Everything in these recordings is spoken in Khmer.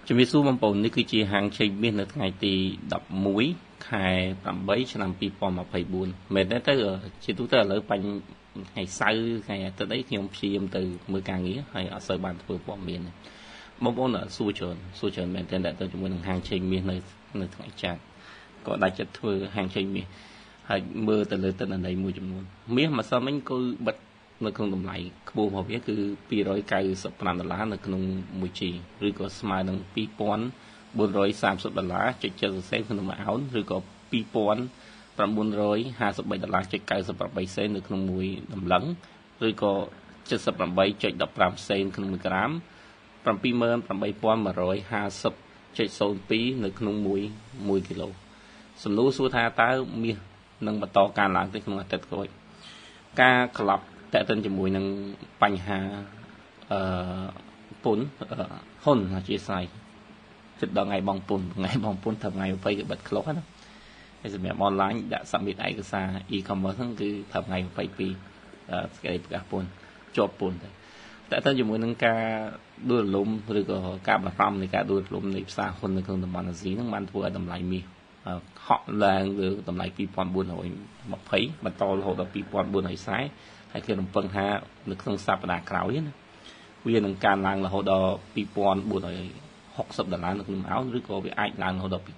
ជំរាបសួរបងប្អូននេះគឺជាហាងឆេកមាសនៅថ្ងៃទី11ខែ8ឆ្នាំ2024មែនទេទៅជាទូទៅឥឡូវបាញ់ថ្ងៃសៅរ៍ថ្ងៃអាទិត្យអីខ្ញុំព្យាយាមទៅមើលការងារហើយអត់សូវបានធ្វើព័ត៌មានបងប្អូនសួរច្រើនមែនទេទៅជាមួយនឹងហាងឆេកមាសនៅថ្ងៃច័ន្ទក៏ដាច់ចិត្តធ្វើហាងឆេកមាសហើយមើលទៅលើទិន្នន័យមួយចំនួនមាសម្សិលមិញគឺបិទនៅក្នុងតម្លៃខ្ពស់របស់វាគឺ$295នៅក្នុង1G ឬក៏ស្មើនឹង$2,430.70ក្នុង1អោនឬក៏$2,953.98សេននៅក្នុង1តម្លឹងឬក៏78.15សេនក្នុង1ក្រាម$78,150.02នៅក្នុង1គីឡូសំណួរសួរថាតើមាសនឹងបន្តកើនឡើងទេក្នុងអាទិត្យក្រោយការក្លាប់តេតិនជាមួយនឹងបញ្ហាពន្ធហ៊ុនអធិស្ឋានចិត្តដល់ថ្ងៃបងពន្ធថ្ងៃ20គឺបិទក្លុកណាហើយសម្រាប់អនឡាញដាក់ submit ឯកសារ e-commerce ហ្នឹងគឺថ្ងៃ22សេចក្តីប្រកាសពន្ធជាប់ពន្ធតែតើជាមួយនឹងការដួលរលំឬក៏ការបារម្ភនៃការដួលរលំនៃផ្សារហ៊ុននៅក្នុងតំបន់អាស៊ីហ្នឹងបានធ្វើឲ្យតម្លៃមាសហក់ឡើងលើតម្លៃ$2,420បន្តរហូតដល់$2,440ហើយគេរំពឹងថានៅក្នុងសប្តាហ៍ក្រោយណាវានឹងកើនឡើងរហូតដល់$2,460នៅក្នុងអោនឬក៏វាអាចឡើងរហូតដល់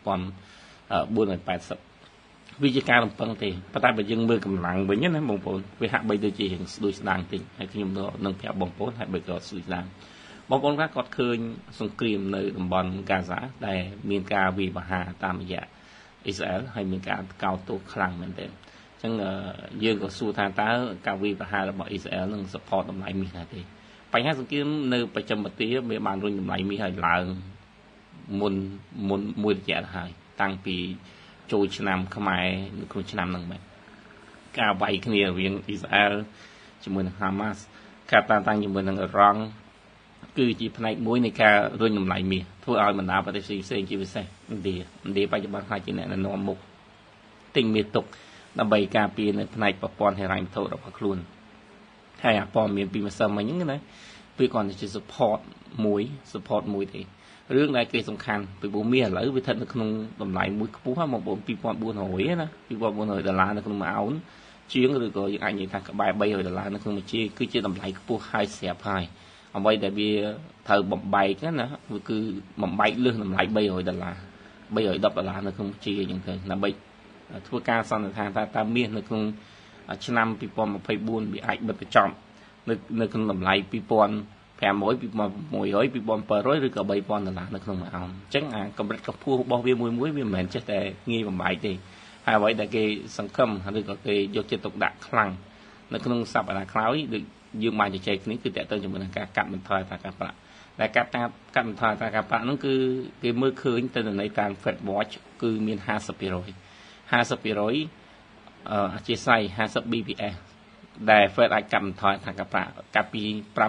$2,480វាជាការរំពឹងទេប៉ុន្តែបើយើងមើលកម្លាំងវិញណាបងប្អូនវាហាក់បីដូចជារៀងស្ដួយស្ដាងតិចហើយខ្ញុំនឹងប្រាប់បងប្អូនហាក់បីក៏ស្ដួយស្ដាងបងប្អូនខ្លះគាត់ឃើញសង្គ្រាមនៅតំបន់ហ្គាហ្សាដែលមានការវាយប្រហារតាមរយៈអ៊ីស្រាអែលហើយមានការកោតទោសខ្លាំងមែនទែនអញ្ចឹងយើងក៏សួរថាតើការវាយប្រហាររបស់អ៊ីស្រាអែលនឹង support តម្លៃមាសដែរទេបញ្ហាសង្គ្រាមនៅបច្ចឹមប្រទេសវាបានរុញតម្លៃមាសឲ្យឡើងមុនមួយរយៈទៅហើយតាំងពីចូលឆ្នាំខ្មែរនៅក្នុងឆ្នាំហ្នឹងមែនការវាយគ្នារវាងអ៊ីស្រាអែលជាមួយនឹងហាម៉ាស់ការតាំងជាមួយនឹងអ៊ីរ៉ង់គឺជាផ្នែកមួយនៃការរុញតម្លៃមាសធ្វើឲ្យបណ្ដាប្រទេសផ្សេងជាពិសេសឥណ្ឌាបច្ចុប្បន្នខ្លាចជាអ្នកនាំមុខទិញមាសទុកដើម្បីការពារនៅផ្នែកប្រព័ន្ធហិរញ្ញវត្ថុរបស់ខ្លួនហើយអាព័ត៌មានពីម្សិលមិញហ្នឹងណាវាគ្រាន់តែជា support មួយទេរឿងដែលគេសំខាន់ពីព្រោះមាសឥឡូវវាស្ថិតនៅក្នុងតម្លៃមួយខ្ពស់ហ្នឹងបងប្អូន$2,400ណា$2,400នៅក្នុង1អោនជាងឬក៏យើងអាចនិយាយថាក្បែរ$300នៅក្នុង1Gគឺជាតម្លៃខ្ពស់ហើយស្រាប់ហើយអ្វីដែលវាត្រូវបំបែកណាវាគឺបំបែកលើសតម្លៃ$310នៅក្នុង1Gអញ្ចឹងទៅដើម្បីធ្វើការសន្និដ្ឋានថាតើមាសនៅក្នុងឆ្នាំ2024វាអាចបិទបញ្ចប់នៅក្នុងតម្លៃ$2,500 $2,600 $2,700ឬក៏$3,000នៅក្នុង1អោនអញ្ចឹងអាកម្រិតកម្ពស់របស់វាមួយវាមិនមែនចេះតែងាយបំបែកទេហើយអ្វីដែលគេសង្ឃឹមឬក៏គេយកចិត្តទុកដាក់ខ្លាំងនៅក្នុងសប្តាហ៍ក្រោយដូចយើងបានជជែកគ្នាគឺតើតើជាមួយនឹងការកាត់បន្ថយអត្រាការប្រាក់ដែលកាត់បន្ថយអត្រាការប្រាក់ហ្នឹងគឺគេមើលឃើញទៅនៅតាម Fed Watch គឺមាន50%អធិស្ឋាន50 BPS ដែល Fed អាចកាត់បន្ថយអត្រាការប្រាក់កាត់ពី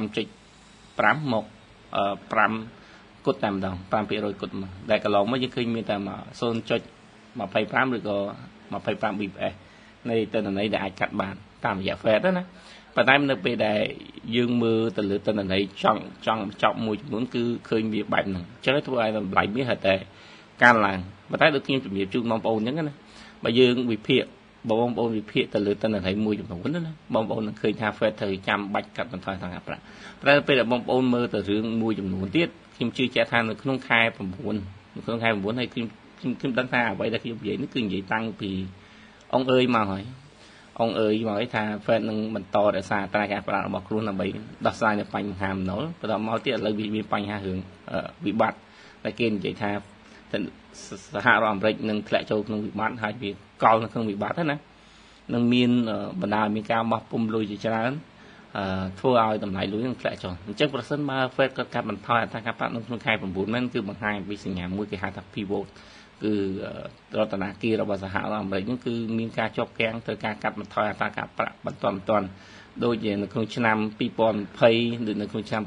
5.5 មក 5 គត់តែម្ដង 5% គត់មកដែលកន្លងមកយើងឃើញមានតែ 0.25 ឬក៏25 BPS នៃទិន្នន័យដែលអាចកាត់បានតាមរយៈ Fed ណាប៉ុន្តែនៅពេលដែលយើងមើលទៅលើទិន្នន័យចង់ចប់មួយចំនួនគឺឃើញវាបែបហ្នឹងអញ្ចឹងធ្វើឲ្យតម្លៃមាសតែកើនឡើងប៉ុន្តែដូចខ្ញុំជំរាបជូនបងប្អូនអញ្ចឹងណាបើយើងវិភាគបងប្អូនវិភាគទៅលើទិន្នន័យមួយចំនួនណាបងប្អូននឹងឃើញថា Fed ត្រូវចាំបាច់កាត់បន្ថយអត្រាការប្រាក់តែពេលដែលបងប្អូនមើលទៅរឿងមួយចំនួនទៀតខ្ញុំជឿជាក់ថានៅក្នុងខែ9ហើយខ្ញុំដឹងថាអ្វីដែលខ្ញុំនិយាយនេះគឺនិយាយតាំងពីអង្គអើយមកហើយថា Fed នឹងបន្តរក្សាអត្រាការប្រាក់របស់ខ្លួនដើម្បីដោះស្រាយនៅបញ្ហាបំណុលបន្តមកទៀតឥឡូវវាមានបញ្ហារឿងវិបត្តិតែគេនិយាយថាសហរដ្ឋអាមេរិកនឹងធ្លាក់ចូលក្នុងវិបត្តិហើយវាកល់នៅក្នុងវិបត្តិណានឹងមានបណ្ដាលមានការបោះពុម្ពលុយជាច្រើនធ្វើឲ្យតម្លៃលុយនឹងធ្លាក់ចុះអញ្ចឹងប្រសិនបើ Fed គាត់កាត់បន្ថយអត្រាការប្រាក់នៅក្នុងខែ9មែនគឺបង្ហាញពីសញ្ញាមួយគេហៅថា pivot គឺរដ្ឋាភិបាលរបស់សហរដ្ឋអាមេរិកហ្នឹងគឺមានការជាប់គាំងទៅការកាត់បន្ថយអត្រាការប្រាក់បន្តដូចជានៅក្នុងឆ្នាំ2020ឬនៅក្នុងឆ្នាំ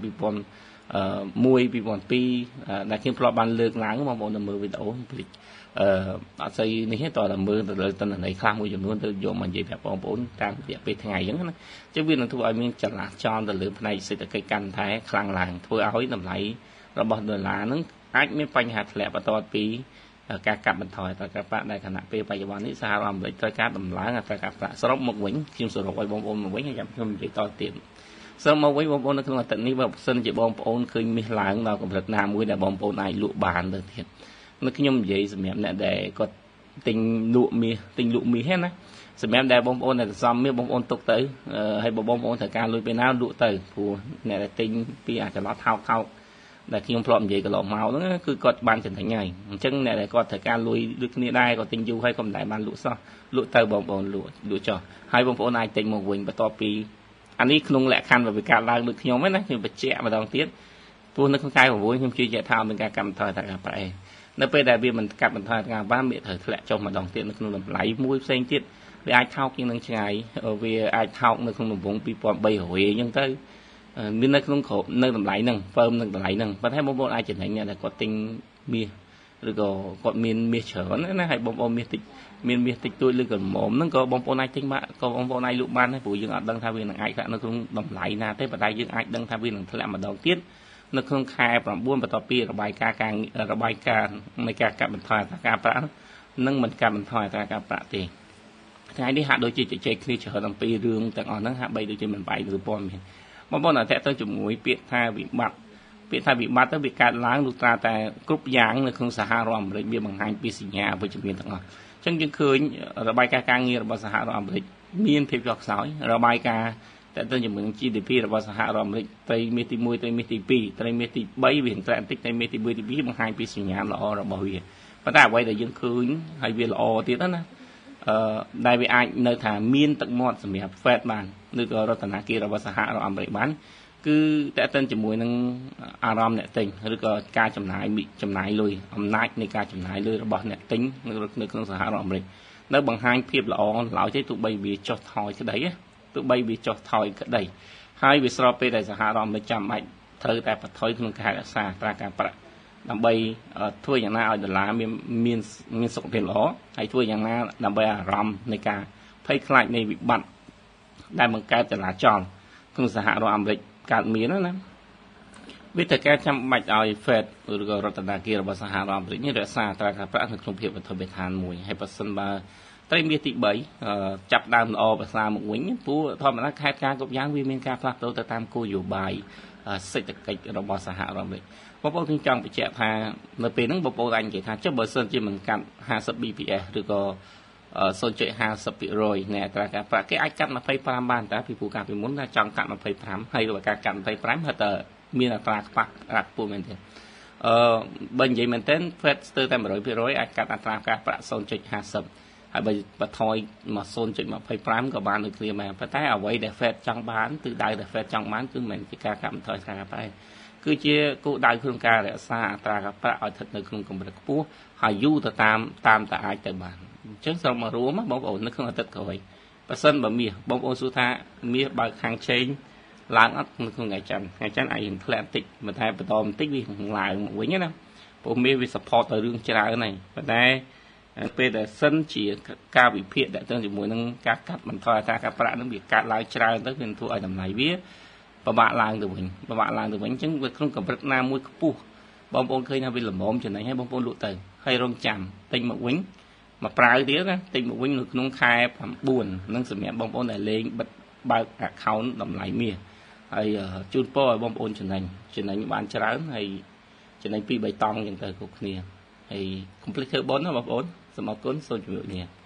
2001 2002ដែលខ្ញុំធ្លាប់បានលើកឡើងបងប្អូនមើលវីដេអូភ្លេចអត់ស្អីនេះទេតើមើលទៅលើទិន្នន័យខ្លះមួយចំនួនទៅយកមកនិយាយប្រាប់បងប្អូនតាមរយៈពេលថ្ងៃអញ្ចឹងណាអញ្ចឹងវានឹងធ្វើឲ្យមានចលាចលទៅលើផ្នែកសេដ្ឋកិច្ចកាន់តែខ្លាំងឡើងធ្វើឲ្យតម្លៃរបស់ដុល្លារហ្នឹងអាចមានបញ្ហាធ្លាក់បន្តពីការកាត់បន្ថយអត្រាការប្រាក់ដែលខណៈពេលបច្ចុប្បន្ននេះសហរដ្ឋអាមេរិកត្រូវការដំឡើងអត្រាការប្រាក់សរុបមកវិញខ្ញុំសរុបឲ្យបងប្អូនមកវិញហើយខ្ញុំនិយាយតទៀតសរុបមកវិញបងប្អូននៅក្នុងអាទិត្យនេះបើសិនជាបងប្អូនឃើញមាសឡើងដល់កម្រិតណាមួយដែលបងប្អូនអាចលក់បានទៅទៀតនៅខ្ញុំនិយាយសម្រាប់អ្នកដែលគាត់ទិញលក់មាសហ្នឹងណាសម្រាប់ដែលបងប្អូនដែលសន្សំមាសបងប្អូនទុកទៅហើយបងប្អូនត្រូវការលុយពេលណាលក់ទៅព្រោះអ្នកដែលទិញពីអាចឡោះថោកដែលខ្ញុំធ្លាប់និយាយកន្លងមកហ្នឹងគឺគាត់បានចំណេញហើយអញ្ចឹងអ្នកដែលគាត់ត្រូវការលុយដូចគ្នាដែរគាត់ទិញយូរហើយក៏មិនដែលបានលក់សោះលក់ទៅបងប្អូនលក់ចោះហើយបងប្អូនអាចទិញមកវិញបន្ទាប់ពីអានេះក្នុងលក្ខខណ្ឌវិការឡើងដូចខ្ញុំហ្នឹងណាខ្ញុំបញ្ជាក់ម្ដងទៀតព្រោះនៅក្នុងកាយ9ខ្ញុំជឿជាក់ថាមានការកាត់បន្ថយអត្រាការប្រាក់នៅពេលដែលវាមិនកាត់បន្ថយអត្រាការប្រាក់វាត្រូវធ្លាក់ចុះម្ដងទៀតនៅក្នុងតម្លៃមួយផ្សេងទៀតវាអាចថោកជាងនឹងឆ្ងាយវាអាចថោកនៅក្នុងរង្វង់2300រៀលអញ្ចឹងទៅមាននៅក្នុងក្រុមនៅតម្លៃហ្នឹងហ្វឺមនឹងតម្លៃហ្នឹងប៉ុន្តែបងប្អូនអាចចំណេញអ្នកដែលគាត់ទិញមាសឬក៏គាត់មានមាសច្រើនណាហើយបងប្អូនមាសតិចមានមាសតិចតួចឬក៏មុំហ្នឹងក៏បងប្អូនអាចទិញបានក៏បងប្អូនអាចលក់បានដែរព្រោះយើងអត់ដឹងថាវានឹងអាចធ្លាក់នៅក្នុងតម្លៃណាទេប៉ុន្តែយើងអាចដឹងថាវានឹងធ្លាក់ម្ដងទៀតនៅក្នុងខែ9បន្ទាប់ពីរបាយការណ៍នៃការកាត់បន្ថយអត្រាការប្រាក់នឹងមិនកាត់បន្ថយអត្រាការប្រាក់ទេថ្ងៃនេះហាក់ដូចជាជជែកគ្នាច្រើនអំពីរឿងទាំងអស់ហ្នឹងហាក់បីដូចជាមិនបែកឬព័ត៌មានបងប្អូនអាចទៅជាមួយពាក្យថាវិបត្តិទៅវាកើតឡើងលុះត្រាតែគ្រប់យ៉ាងនៅក្នុងសហរដ្ឋអាមេរិកវាបង្ហាញពីសញ្ញាវិជ្ជមានទាំងអស់អញ្ចឹងយើងឃើញរបាយការណ៍ការងាររបស់សហរដ្ឋអាមេរិកមានភាពចុះខ្សោយរបាយការណ៍តែទៅជាមួយនឹង GDP របស់សហរដ្ឋអាមេរិកត្រីមាសទី1ត្រីមាសទី2ត្រីមាសទី3វាធ្លាក់បន្តិចត្រីមាសទី1ទី2បង្ហាញពីសញ្ញាល្អរបស់វាប៉ុន្តែអ្វីដែលយើងឃើញហើយវាល្អទៀតណាដែលវាអាចនៅថាមានទឹកមាត់សម្រាប់ Fed បានឬក៏រដ្ឋាភិបាលរបស់សហរដ្ឋអាមេរិកបានគឺតើតើជាមួយនឹងអារម្មណ៍អ្នកទិញឬក៏ការចំណាយលុយអំណាចនៃការចំណាយលុយរបស់អ្នកទិញនៅក្នុងសហរដ្ឋអាមេរិកនៅបង្ហាញភាពល្អឡើយទេទោះបីវាចុះថយក្តីហើយវាស្របពេលដែលសហរដ្ឋអាមេរិកចាំបាច់ត្រូវតែបន្ថយក្នុងការរក្សាអត្រាការប្រាក់ដើម្បីធ្វើយ៉ាងណាឲ្យដុល្លារមានសុខភាពល្អហើយធ្វើយ៉ាងណាដើម្បីអារម្មណ៍នៃការភ័យខ្លាចនៃវិបត្តិដែលបង្កើតចលាចលក្នុងសហរដ្ឋអាមេរិកកើតមានណាវាតែការចាំបាច់ឲ្យ Fed ឬក៏រដ្ឋាភិបាលរបស់សហរដ្ឋអាមេរិកនេះរក្សាអត្រាការប្រាក់នៅក្នុងភាពបឋមដ្ឋានមួយហើយបើសិនបើត្រីមាសទី3ចាប់ដើមល្អប្រសើរមកវិញព្រោះធម្មតាខេត្តការគ្រប់យ៉ាងវាមានការផ្លាស់ប្ដូរទៅតាមគោលនយោបាយសេដ្ឋកិច្ចរបស់សហរដ្ឋអាមេរិកបងប្អូនខ្ញុំចង់បញ្ជាក់ថានៅពេលហ្នឹងបងប្អូនអាចនិយាយថាចុះបើសិនជាមិនកាត់50 BPS ឬក៏0.50% នៃអត្រាការប្រាក់គេអាចកាត់25បានតែពីព្រោះការពីមុនថាចង់កាត់25ហើយបើការកាត់25ហៅថាមានអត្រាខ្ពស់មែនទេបើនិយាយមែនទែន Fed ស្ទើរតែ 100% អាចកាត់អត្រាការប្រាក់ 0.50 ហើយបើបន្ថយមក 0.25 ក៏បានដូចគ្នាដែរប៉ុន្តែអ្វីដែល Fed ចង់បានទិសដៅដែល Fed ចង់បានគឺមិនមែនជាការកាត់បន្ថយអត្រាការប្រាក់គឺជាគោលដៅក្នុងការរក្សាអត្រាការប្រាក់ឲ្យស្ថិតនៅក្នុងកម្រិតខ្ពស់ហើយយូរទៅតាមតែអាចទៅបានអញ្ចឹងសរុបមករួមបងប្អូននៅក្នុងអាទិត្យក្រោយបើសិនបើមាសបងប្អូនសួរថាមាសបើខាងឆេងឡើងអត់នៅក្នុងថ្ងៃច័ន្ទអាចនឹងធ្លាក់បន្តិចប៉ុន្តែបន្តបន្តិចវាឡើងមកវិញណាព្រោះមាសវា support ទៅរឿងច្រើនហើយប៉ុន្តែពេលដែលសិនជាការវិភាគដែលទៅជាមួយនឹងការកាត់បន្ថយអត្រាការប្រាក់នឹងវាកាត់ឡើងច្រើនទៅវាធ្វើឲ្យតម្លៃវាពិបាកឡើងទៅវិញអញ្ចឹងវាក្នុងកម្រិតណាមួយខ្ពស់បងប្អូនឃើញថាវាល្មមចំណេញហើយបងប្អូនលក់ទៅហើយរងចាំទិញមកវិញមកប្រើទៀតណាទិញមកវិញនៅក្នុងខែ9នឹងសម្រាប់បងប្អូនដែលលេងបិទបើក account តម្លៃមាសហើយជូនពរឲ្យបងប្អូនចំណេញបានច្រើនហើយចំណេញពី3តង់អញ្ចឹងទៅគ្រប់គ្នាហើយកុំភ្លេចធ្វើបុណ្យណាបងប្អូនសូមអរគុណសូមជម្រាបលា